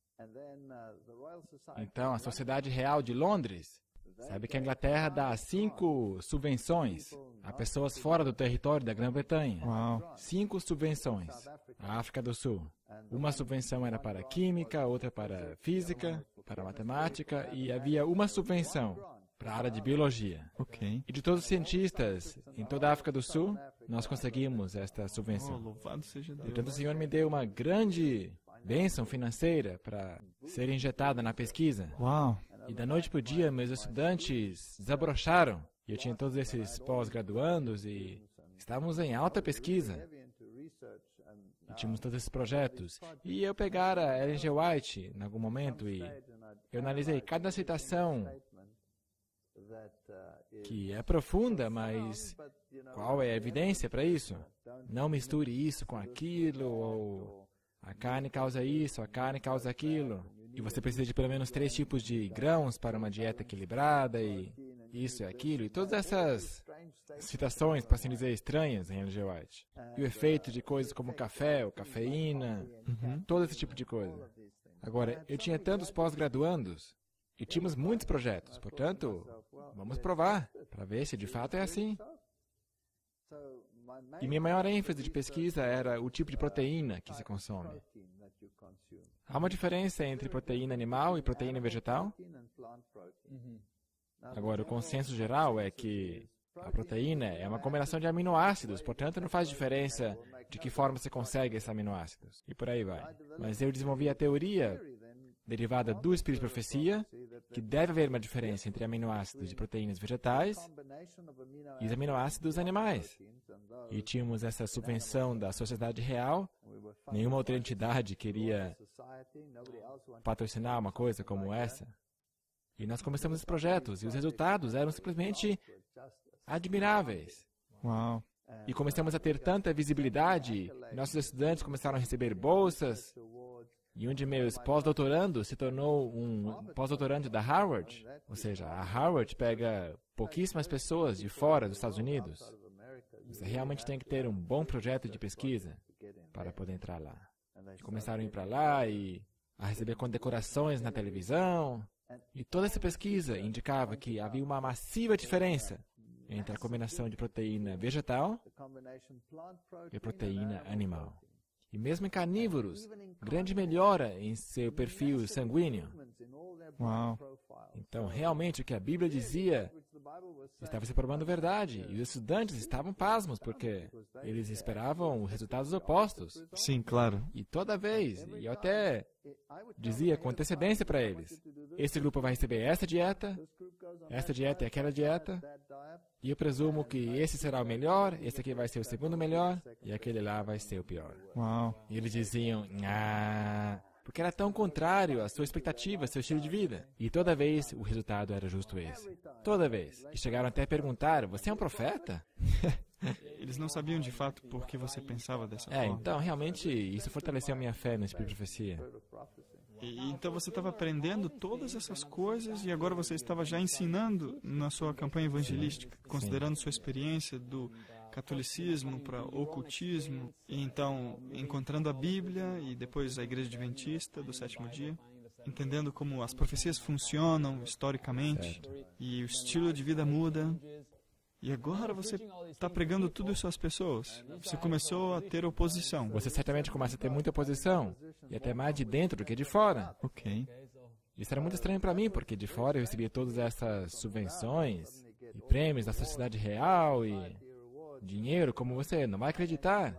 Então, a Sociedade Real de Londres sabe que a Inglaterra dá cinco subvenções a pessoas fora do território da Grã-Bretanha.
Uau.
Cinco subvenções. A África do Sul. Uma subvenção era para química, outra para física, para matemática, e havia uma subvenção para a área de biologia.
Ok.
E de todos os cientistas em toda a África do Sul, nós conseguimos esta
Oh,
subvenção.
louvado seja Deus.
Portanto, o Senhor me deu uma grande bênção financeira para ser injetada na pesquisa.
Uau.
E da noite para o dia, meus estudantes desabrocharam. E eu tinha todos esses pós-graduandos e estávamos em alta pesquisa. E tínhamos todos esses projetos. E eu pegara Ellen G. White em algum momento e eu analisei cada citação que é profunda, mas qual é a evidência para isso? Não misture isso com aquilo, ou a carne causa isso, a carne causa aquilo. E você precisa de pelo menos três tipos de grãos para uma dieta equilibrada, e isso e aquilo. E todas essas citações, para assim dizer, estranhas em Ellen G. White. E o efeito de coisas como café, ou cafeína, uhum. todo esse tipo de coisa. Agora, eu tinha tantos pós-graduandos, e tínhamos muitos projetos. Portanto, vamos provar, para ver se de fato é assim. E minha maior ênfase de pesquisa era o tipo de proteína que se consome. Há uma diferença entre proteína animal e proteína vegetal? Agora, o consenso geral é que a proteína é uma combinação de aminoácidos, portanto, não faz diferença de que forma se consegue esses aminoácidos. E por aí vai. Mas eu desenvolvi a teoria derivada do Espírito de Profecia, que deve haver uma diferença entre aminoácidos de proteínas vegetais e os aminoácidos animais. E tínhamos essa subvenção da sociedade real. Nenhuma outra entidade queria patrocinar uma coisa como essa. E nós começamos esses projetos, e os resultados eram simplesmente admiráveis.
Uau!
E começamos a ter tanta visibilidade, nossos estudantes começaram a receber bolsas, e um de meus pós-doutorandos se tornou um pós-doutorando da Harvard. Ou seja, a Harvard pega pouquíssimas pessoas de fora dos Estados Unidos. Você realmente tem que ter um bom projeto de pesquisa para poder entrar lá. E começaram a ir para lá e a receber condecorações na televisão. E toda essa pesquisa indicava que havia uma massiva diferença entre a combinação de proteína vegetal e proteína animal. E mesmo em carnívoros, grande melhora em seu perfil sanguíneo.
Uau!
Então, realmente, o que a Bíblia dizia estava se provando verdade. E os estudantes estavam pasmos, porque eles esperavam os resultados opostos.
Sim, claro.
E toda vez, e eu até dizia com antecedência para eles, esse grupo vai receber essa dieta, essa dieta e aquela dieta, e eu presumo que esse será o melhor, esse aqui vai ser o segundo melhor, e aquele lá vai ser o pior.
Uau!
E eles diziam, ah, porque era tão contrário à sua expectativa, ao seu estilo de vida. E toda vez o resultado era justo esse. Toda vez. E chegaram até a perguntar, você é um profeta?
Eles não sabiam de fato por que você pensava dessa
É,
forma.
então realmente isso fortaleceu a minha fé no Espírito de Profecia.
E, então você estava aprendendo todas essas coisas e agora você estava já ensinando na sua campanha evangelística, considerando sua experiência do catolicismo para ocultismo, e então encontrando a Bíblia e depois a Igreja Adventista do Sétimo Dia, entendendo como as profecias funcionam historicamente e o estilo de vida muda. E agora você está pregando tudo isso às pessoas. Você começou a ter oposição.
Você certamente começa a ter muita oposição, e até mais de dentro do que de fora.
Ok.
Isso era muito estranho para mim, porque de fora eu recebia todas essas subvenções e prêmios da sociedade real e dinheiro, como você não vai acreditar.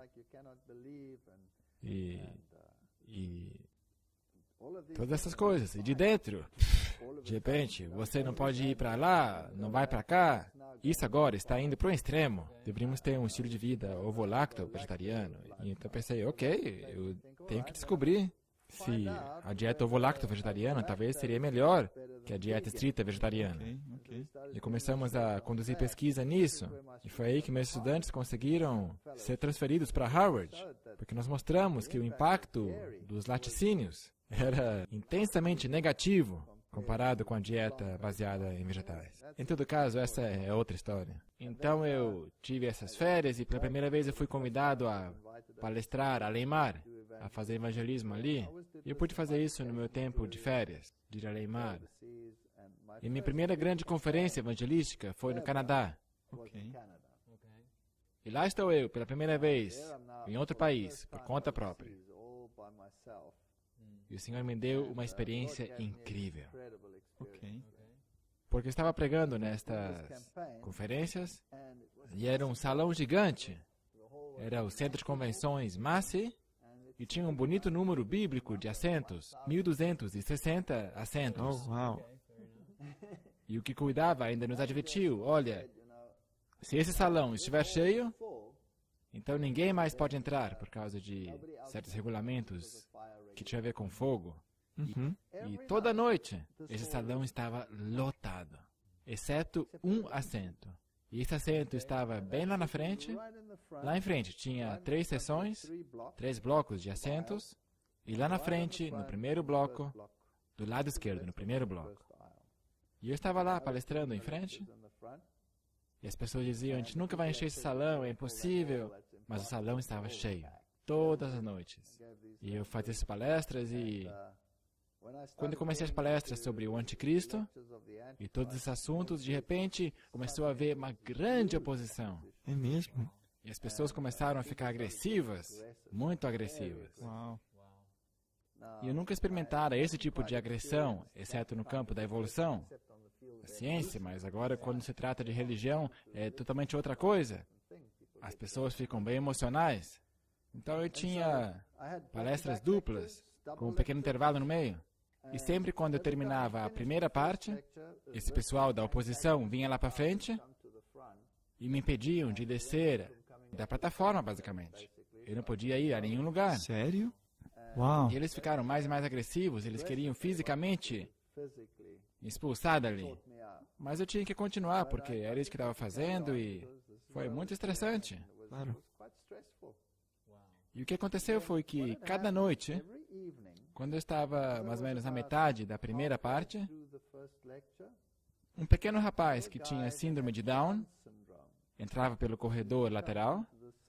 E, e todas essas coisas. E de dentro, de repente, você não pode ir para lá, não vai para cá. Isso agora está indo para o extremo. Deveríamos ter um estilo de vida ovo-lacto vegetariano. E então eu pensei, ok, eu tenho que descobrir se a dieta ovo-lacto vegetariana talvez seria melhor que a dieta estrita vegetariana.
Okay, okay.
E começamos a conduzir pesquisa nisso. E foi aí que meus estudantes conseguiram ser transferidos para Harvard, porque nós mostramos que o impacto dos laticínios era intensamente negativo comparado com a dieta baseada em vegetais. Em todo caso, essa é outra história. Então eu tive essas férias e pela primeira vez eu fui convidado a palestrar, a Leimar, a fazer evangelismo ali. E eu pude fazer isso no meu tempo de férias, de ir a Leimar. E minha primeira grande conferência evangelística foi no Canadá.
Ok.
E lá estou eu, pela primeira vez, em outro país, por conta própria. E o Senhor me deu uma experiência incrível.
Ok.
Porque eu estava pregando nestas conferências e era um salão gigante. Era o Centro de Convenções Massey e tinha um bonito número bíblico de assentos, mil duzentos e sessenta assentos.
Oh, uau.
E o que cuidava ainda nos advertiu, olha, se esse salão estiver cheio, então ninguém mais pode entrar por causa de certos regulamentos que tinha a ver com fogo.
Uhum.
E toda noite esse salão estava lotado. exceto um assento. E esse assento estava bem lá na frente. Lá em frente tinha três seções, três blocos de assentos. E lá na frente, no primeiro bloco, do lado esquerdo, no primeiro bloco. E eu estava lá palestrando em frente. E as pessoas diziam, a gente nunca vai encher esse salão, é impossível. Mas o salão estava cheio, todas as noites. E eu fazia essas palestras e... Quando eu comecei as palestras sobre o anticristo e todos esses assuntos, de repente começou a haver uma grande oposição.
É mesmo?
E as pessoas começaram a ficar agressivas, muito agressivas.
Uau.
E eu nunca experimentara esse tipo de agressão, exceto no campo da evolução, da ciência, mas agora quando se trata de religião é totalmente outra coisa. As pessoas ficam bem emocionais. Então eu tinha palestras duplas, com um pequeno intervalo no meio. E sempre quando eu terminava a primeira parte, esse pessoal da oposição vinha lá para frente e me impediam de descer da plataforma, basicamente. Eu não podia ir a nenhum lugar.
Sério? Uau.
E eles ficaram mais e mais agressivos, eles queriam fisicamente me expulsar dali. Mas eu tinha que continuar, porque era isso que estava fazendo e foi muito estressante.
Claro.
E o que aconteceu foi que cada noite, quando eu estava mais ou menos na metade da primeira parte, um pequeno rapaz que tinha síndrome de Down entrava pelo corredor lateral,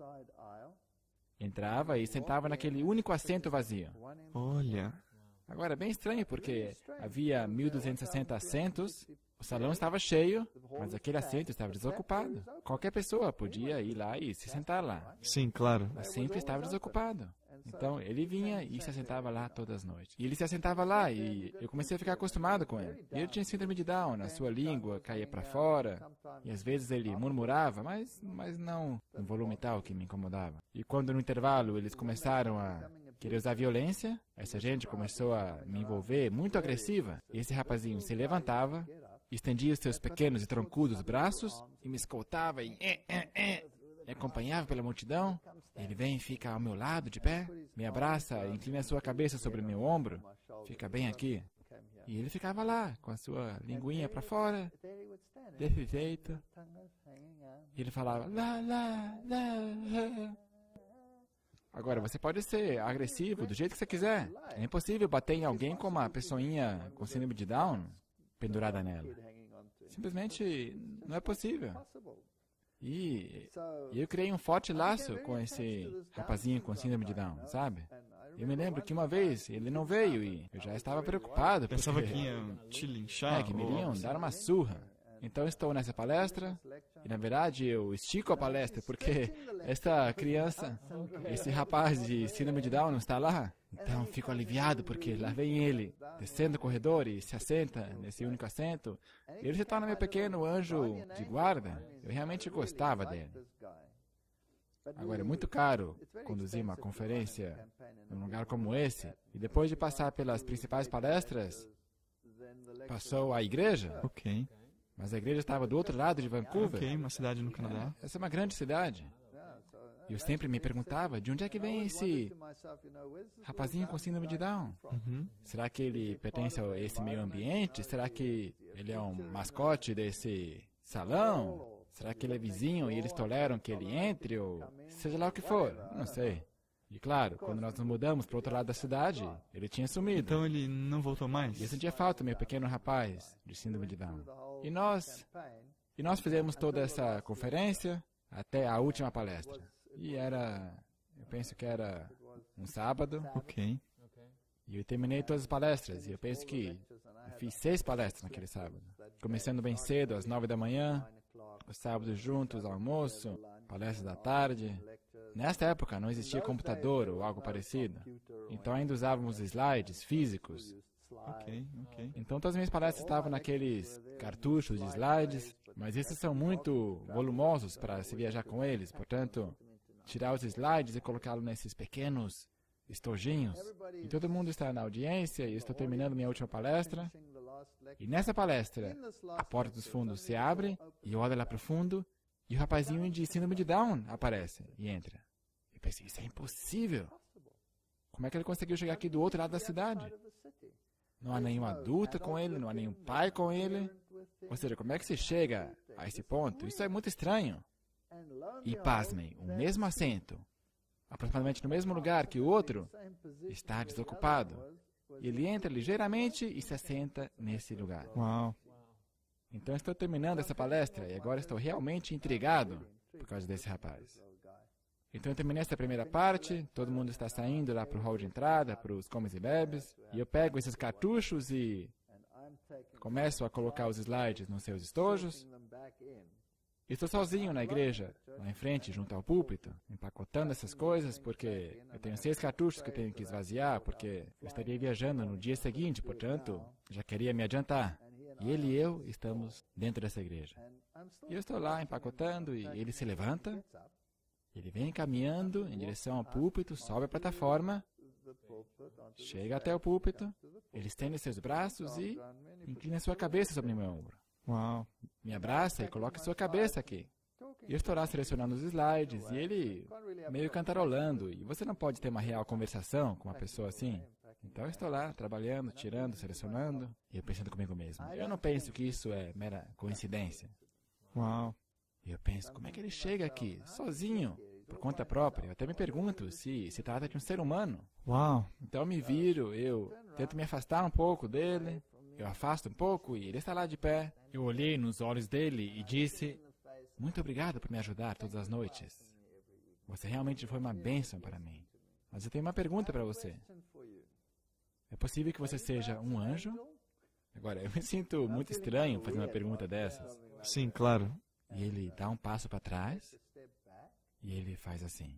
entrava e sentava naquele único assento vazio.
Olha.
Agora, é bem estranho, porque havia mil duzentos e sessenta assentos, o salão estava cheio, mas aquele assento estava desocupado. Qualquer pessoa podia ir lá e se sentar lá.
Sim, claro.
Mas sempre estava desocupado. Então, ele vinha e se assentava lá todas as noites. E ele se assentava lá e eu comecei a ficar acostumado com ele. E ele tinha síndrome de Down, a sua língua caía para fora. E às vezes ele murmurava, mas, mas não um volume tal que me incomodava. E quando no intervalo eles começaram a querer usar violência, essa gente começou a me envolver muito agressiva. E esse rapazinho se levantava, estendia os seus pequenos e troncudos braços e me escoltava e... Eh, eh, eh. Me acompanhava pela multidão, ele vem e fica ao meu lado, de pé, me abraça, inclina a sua cabeça sobre meu ombro, fica bem aqui. E ele ficava lá, com a sua linguinha para fora, desse jeito. E ele falava, lá, lá, lá. Agora, você pode ser agressivo do jeito que você quiser. É impossível bater em alguém com uma pessoinha com síndrome de Down pendurada nela. Simplesmente não é possível. E, e eu criei um forte laço com esse rapazinho com síndrome de Down, sabe? Eu me lembro que uma vez ele não veio e eu já estava preocupado.
Pensava
porque,
que iam te linchar.
É, que me iriam dar uma surra. Então estou nessa palestra e na verdade eu estico a palestra porque esta criança, esse rapaz de síndrome de Down não está lá. Então fico aliviado porque lá vem ele, descendo o corredor e se assenta nesse único assento. Ele se torna meu pequeno anjo de guarda. Eu realmente gostava dele. Agora, é muito caro conduzir uma conferência num lugar como esse. E depois de passar pelas principais palestras, passou a igreja.
Ok.
Mas a igreja estava do outro lado de Vancouver.
Ok, uma cidade no Canadá.
Essa é uma grande cidade. E eu sempre me perguntava, de onde é que vem esse rapazinho com síndrome de Down?
Uhum.
Será que ele pertence a esse meio ambiente? Será que ele é um mascote desse salão? Será que ele é vizinho e eles toleram que ele entre? Ou seja lá o que for, não sei. E claro, quando nós nos mudamos para o outro lado da cidade, ele tinha sumido.
Então ele não voltou mais?
E eu sentia falta, meu pequeno rapaz de síndrome de Down. E nós, e nós fizemos toda essa conferência até a última palestra. E era, eu penso que era um sábado.
Ok.
E eu terminei todas as palestras. E eu penso que eu fiz seis palestras naquele sábado. Começando bem cedo, às nove da manhã. Os sábados juntos, almoço, palestras da tarde. Nesta época não existia computador ou algo parecido. Então ainda usávamos slides físicos.
Ok, ok.
Então todas as minhas palestras estavam naqueles cartuchos de slides. Mas esses são muito volumosos para se viajar com eles. Portanto, tirar os slides e colocá-los nesses pequenos estojinhos. E todo mundo está na audiência e eu estou terminando minha última palestra. E nessa palestra, a porta dos fundos se abre e eu olho lá para o fundo e o rapazinho de síndrome de Down aparece e entra. Eu pensei, isso é impossível. Como é que ele conseguiu chegar aqui do outro lado da cidade? Não há nenhum adulto com ele, não há nenhum pai com ele. Ou seja, como é que se chega a esse ponto? Isso é muito estranho. E pasmem, o mesmo assento, aproximadamente no mesmo lugar que o outro, está desocupado. Ele entra ligeiramente e se assenta nesse lugar.
Uau.
Então estou terminando essa palestra e agora estou realmente intrigado por causa desse rapaz. Então eu terminei essa primeira parte, todo mundo está saindo lá para o hall de entrada, para os comes e bebes, e eu pego esses cartuchos e começo a colocar os slides nos seus estojos. Estou sozinho na igreja, lá em frente, junto ao púlpito, empacotando essas coisas, porque eu tenho seis cartuchos que eu tenho que esvaziar, porque eu estaria viajando no dia seguinte, portanto, já queria me adiantar. E ele e eu estamos dentro dessa igreja. E eu estou lá empacotando e ele se levanta, ele vem caminhando em direção ao púlpito, sobe a plataforma, chega até o púlpito, ele estende seus braços e inclina sua cabeça sobre meu ombro.
Uau.
Me abraça e coloca sua cabeça aqui. E eu estou lá selecionando os slides e ele meio cantarolando. E você não pode ter uma real conversação com uma pessoa assim. Então eu estou lá trabalhando, tirando, selecionando e eu pensando comigo mesmo. Eu não penso que isso é mera coincidência.
Uau.
E eu penso, como é que ele chega aqui, sozinho, por conta própria? Eu até me pergunto se se trata de um ser humano.
Uau.
Então eu me viro, eu tento me afastar um pouco dele. Eu afasto um pouco e ele está lá de pé. Eu olhei nos olhos dele e disse, muito obrigado por me ajudar todas as noites. Você realmente foi uma bênção para mim. Mas eu tenho uma pergunta para você. É possível que você seja um anjo? Agora, eu me sinto muito estranho fazendo uma pergunta dessas.
Sim, claro.
E ele dá um passo para trás e ele faz assim.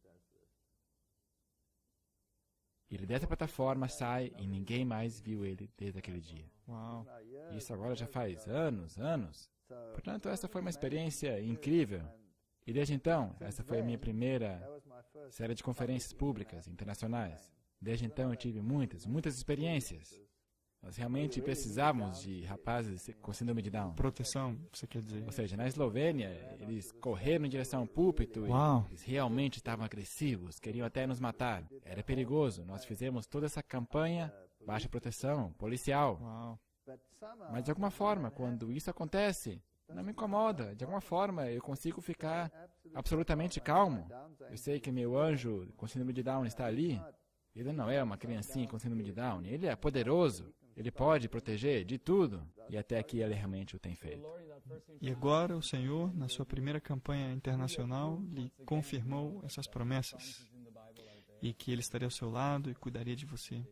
Ele desce a plataforma, sai e ninguém mais viu ele desde aquele dia.
Uau.
Isso agora já faz anos, anos. Portanto, essa foi uma experiência incrível. E desde então, essa foi a minha primeira série de conferências públicas internacionais. Desde então eu tive muitas, muitas experiências. Nós realmente precisávamos de rapazes com síndrome de Down.
Proteção, você quer dizer?
Ou seja, na Eslovênia, eles correram em direção ao púlpito
Uau.
e eles realmente estavam agressivos, queriam até nos matar. Era perigoso. Nós fizemos toda essa campanha, baixa proteção, policial.
Uau.
Mas de alguma forma, quando isso acontece, não me incomoda. De alguma forma, eu consigo ficar absolutamente calmo. Eu sei que meu anjo com síndrome de Down está ali. Ele não é uma criancinha com síndrome de Down. Ele é poderoso. Ele pode proteger de tudo. E até aqui ele realmente o tem feito.
E agora o Senhor, na sua primeira campanha internacional, lhe confirmou essas promessas. E que Ele estaria ao seu lado e cuidaria de você.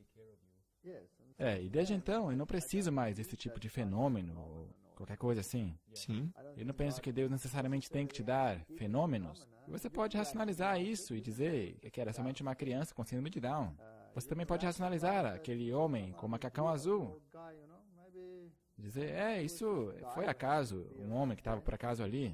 É, e desde então eu não preciso mais desse tipo de fenômeno ou qualquer coisa assim.
Sim.
Eu não penso que Deus necessariamente tem que te dar fenômenos. Você pode racionalizar isso e dizer que era somente uma criança com síndrome de Down. Você também pode racionalizar aquele homem com macacão azul. Dizer, é, isso foi acaso, um homem que estava por acaso ali.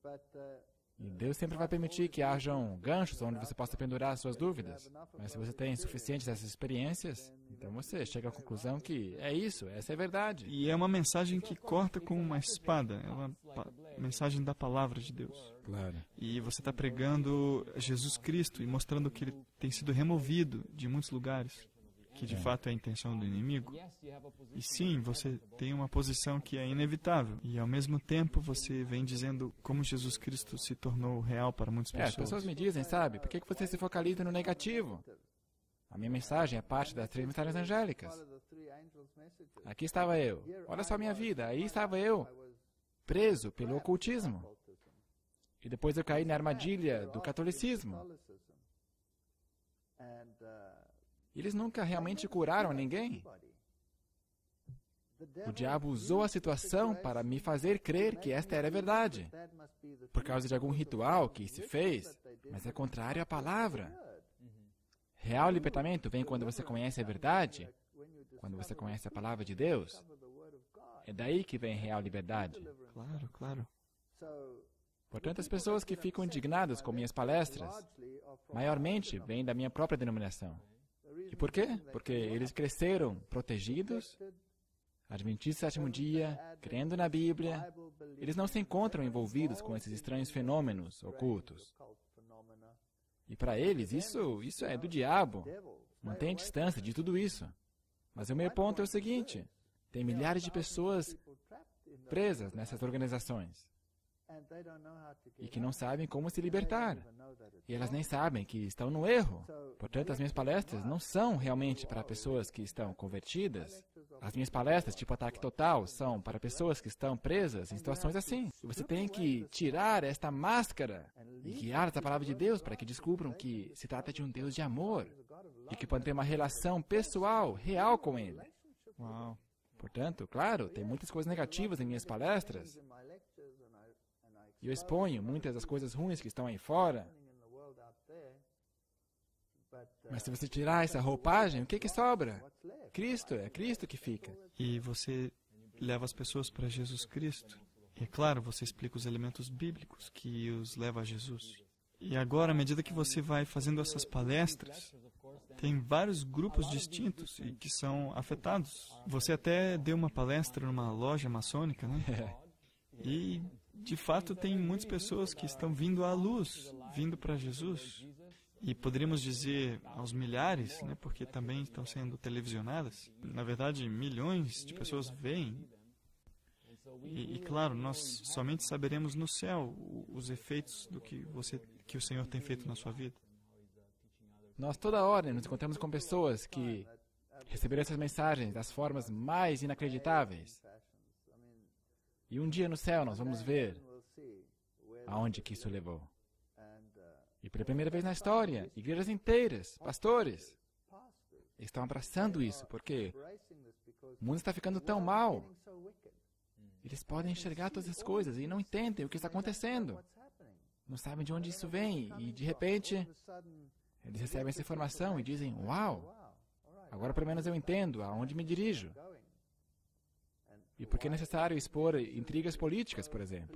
E Deus sempre vai permitir que hajam ganchos onde você possa pendurar as suas dúvidas. Mas se você tem suficientes dessas experiências, então você chega à conclusão que é isso, essa é a verdade.
E é uma mensagem que corta com uma espada. É uma pa- mensagem da palavra de Deus.
Claro.
E você está pregando Jesus Cristo e mostrando que Ele tem sido removido de muitos lugares, que de fato é a intenção do inimigo. E sim, você tem uma posição que é inevitável. E ao mesmo tempo você vem dizendo como Jesus Cristo se tornou real para muitas
É, as
pessoas.
pessoas me dizem, sabe, por que que você se focaliza no negativo? A minha mensagem é parte das três mensagens angélicas. Aqui estava eu. Olha só a minha vida. Aí estava eu, preso pelo ocultismo. E depois eu caí na armadilha do catolicismo. Eles nunca realmente curaram ninguém. O diabo usou a situação para me fazer crer que esta era a verdade, por causa de algum ritual que se fez, mas é contrário à palavra. Real libertamento vem quando você conhece a verdade, quando você conhece a palavra de Deus. É daí que vem real liberdade.
Claro, claro.
Portanto, as pessoas que ficam indignadas com minhas palestras, maiormente vêm da minha própria denominação. E por quê? Porque eles cresceram protegidos, adventistas do sétimo dia, crendo na Bíblia. Eles não se encontram envolvidos com esses estranhos fenômenos ocultos. E para eles, isso, isso é do diabo. Mantém a distância de tudo isso. Mas o meu ponto é o seguinte: tem milhares de pessoas presas nessas organizações e que não sabem como se libertar. E elas nem sabem que estão no erro. Portanto, as minhas palestras não são realmente para pessoas que estão convertidas. As minhas palestras, tipo Ataque Total, são para pessoas que estão presas em situações assim. E você tem que tirar esta máscara e guiar essa palavra de Deus para que descubram que se trata de um Deus de amor e que podem ter uma relação pessoal, real com Ele.
Uau.
Portanto, claro, tem muitas coisas negativas em minhas palestras. E eu exponho muitas das coisas ruins que estão aí fora. Mas se você tirar essa roupagem, o que que sobra? Cristo, é Cristo que fica.
E você leva as pessoas para Jesus Cristo. E, é claro, você explica os elementos bíblicos que os levam a Jesus. E agora, à medida que você vai fazendo essas palestras, tem vários grupos distintos e que são afetados. Você até deu uma palestra numa loja maçônica, né? E, de fato, tem muitas pessoas que estão vindo à luz, vindo para Jesus. E poderíamos dizer aos milhares, né, porque também estão sendo televisionadas. Na verdade, milhões de pessoas veem. E, e claro, nós somente saberemos no céu os efeitos do que, você, que o Senhor tem feito na sua vida.
Nós toda hora nos encontramos com pessoas que receberam essas mensagens das formas mais inacreditáveis. E um dia no céu nós vamos ver aonde que isso levou. E pela primeira vez na história, igrejas inteiras, pastores, estão abraçando isso, porque o mundo está ficando tão mal. Eles podem enxergar todas as coisas e não entendem o que está acontecendo. Não sabem de onde isso vem e, de repente, eles recebem essa informação e dizem, uau, agora pelo menos eu entendo aonde me dirijo. E por que é necessário expor intrigas políticas, por exemplo?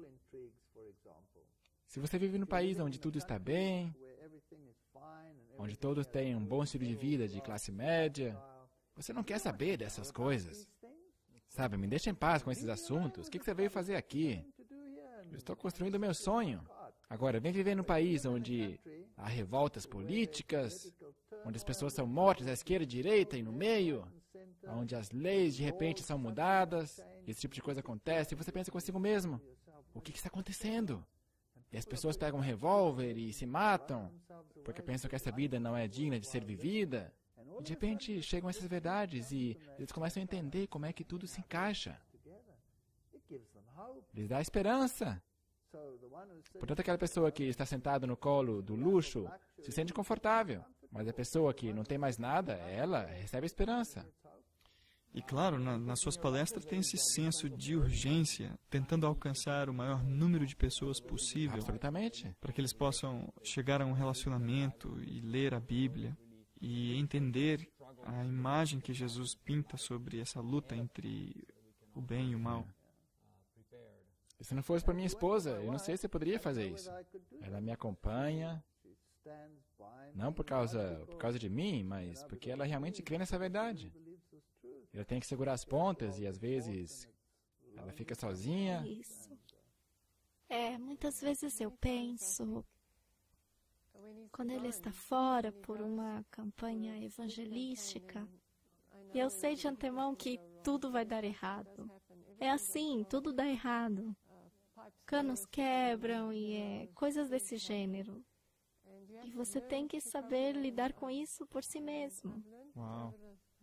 Se você vive num país onde tudo está bem, onde todos têm um bom estilo de vida de classe média, você não quer saber dessas coisas. Sabe, me deixa em paz com esses assuntos. O que você veio fazer aqui? Eu estou construindo o meu sonho. Agora, vem viver num país onde há revoltas políticas, onde as pessoas são mortas à esquerda e à direita e no meio, onde as leis de repente são mudadas, e esse tipo de coisa acontece, e você pensa consigo mesmo, o que, que está acontecendo? E as pessoas pegam um revólver e se matam, porque pensam que essa vida não é digna de ser vivida. E de repente chegam essas verdades e eles começam a entender como é que tudo se encaixa. Lhes dá esperança. Portanto, aquela pessoa que está sentada no colo do luxo se sente confortável, mas a pessoa que não tem mais nada, ela recebe esperança.
E claro, na, nas suas palestras tem esse senso de urgência, tentando alcançar o maior número de pessoas possível.
Absolutamente.
Para que eles possam chegar a um relacionamento e ler a Bíblia e entender a imagem que Jesus pinta sobre essa luta entre o bem e o mal.
E se não fosse para minha esposa, eu não sei se eu poderia fazer isso. Ela me acompanha, não por causa, por causa de mim, mas porque ela realmente crê nessa verdade. Ela tem que segurar as pontas e às vezes ela fica sozinha.
Isso. É, muitas vezes eu penso, quando ele está fora por uma campanha evangelística, e eu sei de antemão que tudo vai dar errado. É assim, tudo dá errado. Canos quebram e é, coisas desse gênero. E você tem que saber lidar com isso por si mesmo.
Uau.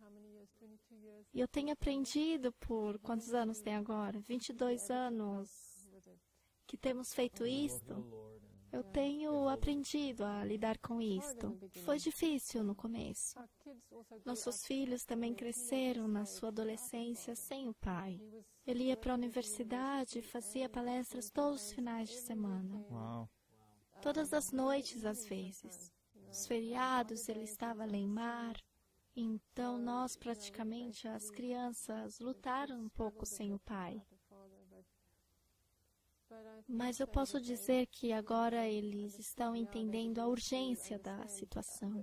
E eu tenho aprendido por quantos anos tem agora? vinte e dois anos que temos feito isto. Eu tenho aprendido a lidar com isto. Foi difícil no começo. Nossos filhos também cresceram na sua adolescência sem o pai. Ele ia para a universidade e fazia palestras todos os finais de semana.
Uau.
Todas as noites, às vezes. Os feriados, ele estava lá em mar. Então, nós, praticamente, as crianças, lutaram um pouco sem o pai. Mas eu posso dizer que agora eles estão entendendo a urgência da situação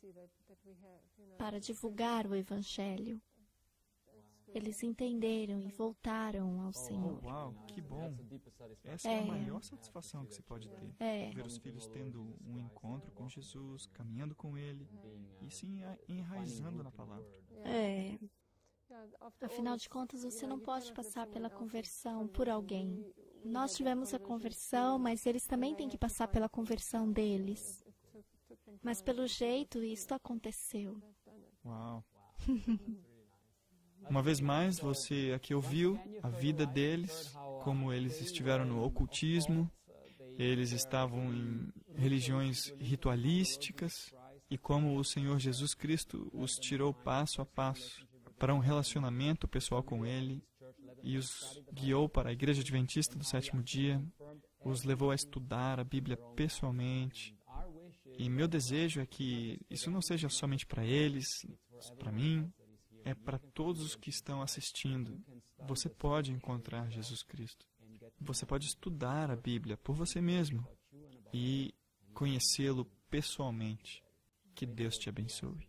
para divulgar o Evangelho. Eles entenderam e voltaram ao Senhor.
Oh, uau, que bom. Essa é, é a maior satisfação que se pode ter.
É.
Ver os filhos tendo um encontro com Jesus, caminhando com Ele e sim enraizando na palavra.
É. Afinal de contas, você não pode passar pela conversão por alguém. Nós tivemos a conversão, mas eles também têm que passar pela conversão deles. Mas pelo jeito, isso aconteceu.
Uau! Uma vez mais, você aqui ouviu a vida deles, como eles estiveram no ocultismo, eles estavam em religiões ritualísticas, e como o Senhor Jesus Cristo os tirou passo a passo para um relacionamento pessoal com Ele e os guiou para a Igreja Adventista do Sétimo Dia, os levou a estudar a Bíblia pessoalmente. E meu desejo é que isso não seja somente para eles, para mim, é para todos os que estão assistindo. Você pode encontrar Jesus Cristo. Você pode estudar a Bíblia por você mesmo e conhecê-lo pessoalmente. Que Deus te abençoe.